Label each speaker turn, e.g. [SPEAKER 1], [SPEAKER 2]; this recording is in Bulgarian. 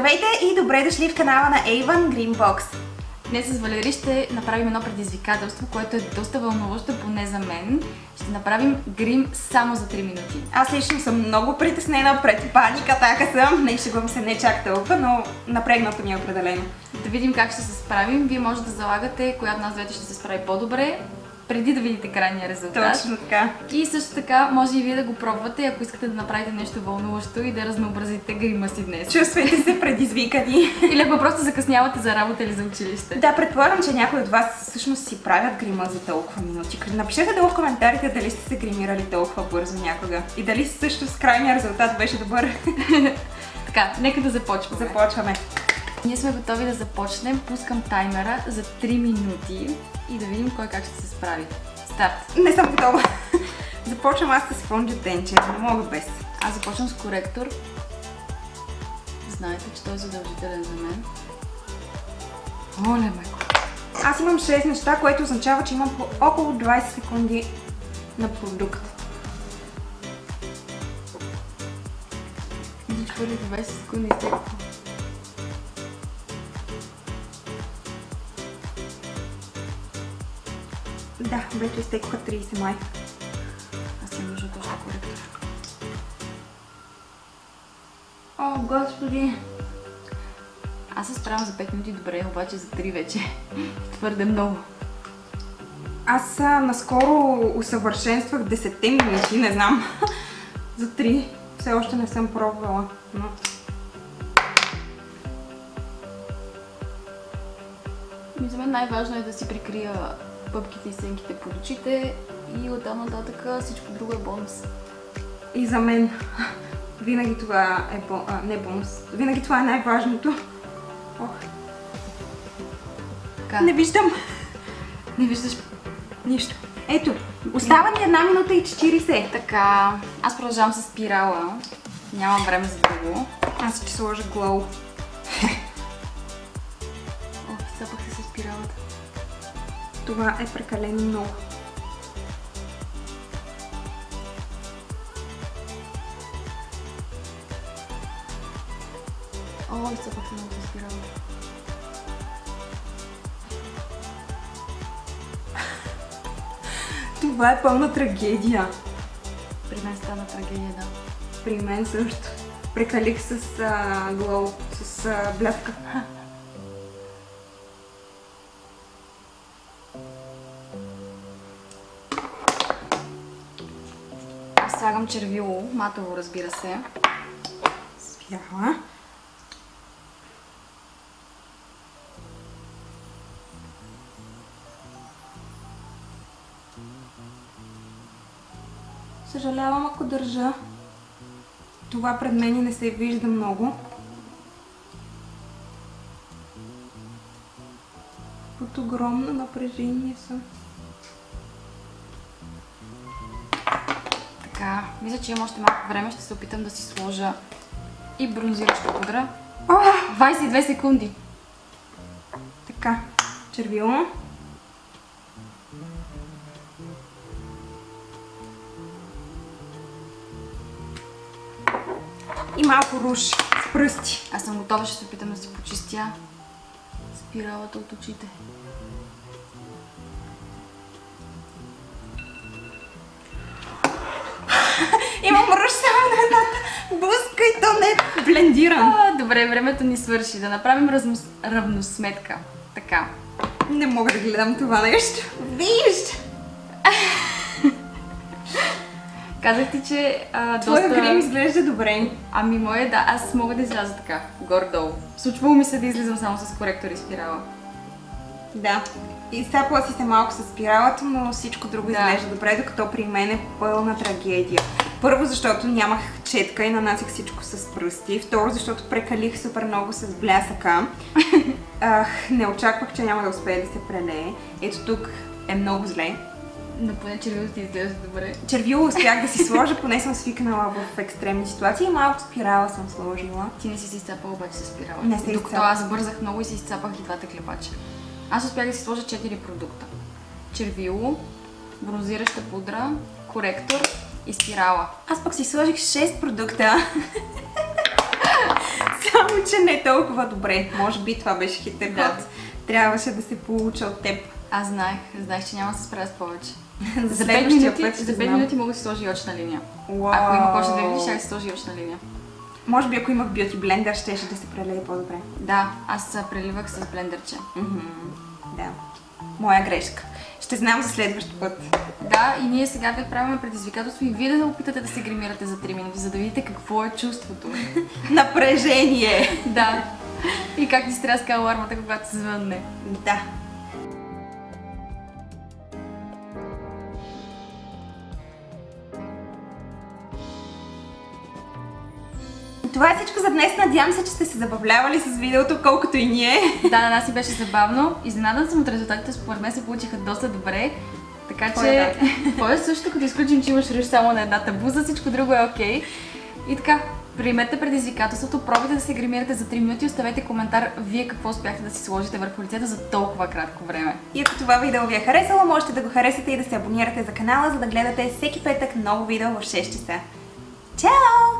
[SPEAKER 1] Здравейте и добре дошли в канала на Avon Greenbox.
[SPEAKER 2] Днес с Валери ще направим едно предизвикателство, което е доста вълнуващо, поне за мен. Ще направим грим само за 3 минути.
[SPEAKER 1] Аз лично съм много притеснена, пред паникатака съм. Не шегувам се, не чак толкова, но напрегнато ми е определено.
[SPEAKER 2] Да видим как ще се справим. Вие може да залагате коя от нас двете ще се справи по-добре, преди да видите крайния резултат.
[SPEAKER 1] Точно така.
[SPEAKER 2] И също така може и вие да го пробвате, ако искате да направите нещо вълнуващо и да разнообразите грима си днес.
[SPEAKER 1] Чувствайте се предизвикани.
[SPEAKER 2] Или ако просто закъснявате за работа или за училище.
[SPEAKER 1] Да, предполагам, че някои от вас всъщност си правят грима за толкова минути. Напишете долу в коментарите дали сте се гримирали толкова бързо някога. И дали също с крайния резултат беше добър.
[SPEAKER 2] Така, нека да започваме.
[SPEAKER 1] Започваме.
[SPEAKER 2] Ние сме готови да започнем. Пускам таймера за 3 минути и да видим кой как ще се справи. Старт!
[SPEAKER 1] Не съм готова. Започвам аз с фондютенче. Не мога без.
[SPEAKER 2] Аз започвам с коректор. Знаете, че той е задължителен за мен. Оле, майко!
[SPEAKER 1] Аз имам 6 неща, което означава, че имам по около 20 секунди на продукт.
[SPEAKER 2] Виж, първите 20 секунди изтекаха.
[SPEAKER 1] Да, вече изтекоха 30 май.
[SPEAKER 2] Аз имам нужда точно коректор.
[SPEAKER 1] О, господи!
[SPEAKER 2] Аз се справям за 5 минути добре, обаче за 3 вече твърде много.
[SPEAKER 1] Аз наскоро усъвършенствах 10 минути, не знам. За 3 все още не съм пробвала. Но...
[SPEAKER 2] За мен най-важно е да си прикрия пъпките и сенките под очите и оттам нататък всичко друго е бонус.
[SPEAKER 1] И за мен винаги това е не бонус. Винаги това е най-важното. Ох.
[SPEAKER 2] Така.
[SPEAKER 1] Не виждам.
[SPEAKER 2] Не виждаш
[SPEAKER 1] Нищо. Ето, остава ни 1 минута и 40.
[SPEAKER 2] така. Аз продължавам с спирала. Нямам време за друго.
[SPEAKER 1] Аз ще сложа глоу.
[SPEAKER 2] О, изцапах се с спиралата.
[SPEAKER 1] Това е прекалено много.
[SPEAKER 2] О, изцапах се много с спиралата.
[SPEAKER 1] Това е пълна трагедия.
[SPEAKER 2] При мен стана трагедия, да.
[SPEAKER 1] При мен също. Прекалих с глоу, с бляска.
[SPEAKER 2] Аз слагам червило, матово, разбира се.
[SPEAKER 1] Спирала. Съжалявам, ако държа. Това пред мен не се вижда много. Под огромно напрежение съм.
[SPEAKER 2] Така, мисля, че имам още малко време. Ще се опитам да си сложа и бронзираща пудра. 22 секунди.
[SPEAKER 1] Така, червило. И малко руш с пръсти.
[SPEAKER 2] Аз съм готова, ще се опитам да си почистя спиралата от очите.
[SPEAKER 1] Имам руш само на едната блъска и то не е блендиран.
[SPEAKER 2] Добре, времето ни свърши. Да направим равносметка. Така.
[SPEAKER 1] Не мога да гледам това нещо. Виж!
[SPEAKER 2] Казах ти, че
[SPEAKER 1] Твоя грим изглежда добре.
[SPEAKER 2] Ами моя, да, аз мога да изляза така, горе-долу. Случвало ми се да излизам само с коректор и спирала.
[SPEAKER 1] Да. Изцапала си се малко с спиралата, но всичко друго изглежда добре, докато при мен е пълна трагедия. Първо, защото нямах четка и нанасях всичко с пръсти. Второ, защото прекалих супер много с блясъка. Не очаквах, че няма да успее да се прелее. Ето тук е много зле.
[SPEAKER 2] Но поне червилото ти изглежда добре.
[SPEAKER 1] Червило успях да си сложа, поне съм свикнала в екстремни ситуации и малко спирала съм сложила.
[SPEAKER 2] Ти не си изцапала обаче с спирала.
[SPEAKER 1] Не се
[SPEAKER 2] Докато аз бързах много и си изцапах и двата клепача. Аз успях да си сложа 4 продукта. Червило, бронзираща пудра, коректор и спирала.
[SPEAKER 1] Аз пък си сложих 6 продукта. Само, че не е толкова добре. Може би това беше хитрый
[SPEAKER 2] Да.
[SPEAKER 1] ход. Трябваше да се получа от теб.
[SPEAKER 2] Аз знаех, че няма да се справя с повече.
[SPEAKER 1] За следващия път ще
[SPEAKER 2] за 5
[SPEAKER 1] знам.
[SPEAKER 2] минути мога да си сложи очна линия.
[SPEAKER 1] Уау.
[SPEAKER 2] Ако има кожа да видиш, ще си сложи очна линия.
[SPEAKER 1] Може би ако имах бюти блендър, щеше да се прелее по-добре.
[SPEAKER 2] Да, аз преливах с блендърче.
[SPEAKER 1] Да. Моя грешка. Ще знам за следващ път.
[SPEAKER 2] Да, и ние сега ви правим предизвикателство и вие да опитате да се гримирате за 3 минути, за да видите какво е чувството.
[SPEAKER 1] Напрежение!
[SPEAKER 2] Да. И как ти стряска алармата, когато се звънне.
[SPEAKER 1] Да. Това е всичко за днес. Надявам се, че сте се забавлявали с видеото, колкото и ние.
[SPEAKER 2] Да, на нас си беше забавно. Изненадан съм от резултатите, според мен се получиха доста добре. Така
[SPEAKER 1] Твоя,
[SPEAKER 2] че, твое също, като изключим, че имаш ръж само на едната буза, всичко друго е окей. И така, приемете предизвикателството, пробайте да се гримирате за 3 минути, оставете коментар вие какво успяхте да си сложите върху лицето за толкова кратко време.
[SPEAKER 1] И ако това видео ви е харесало, можете да го харесате и да се абонирате за канала, за да гледате всеки петък ново видео в 6 часа. Чао!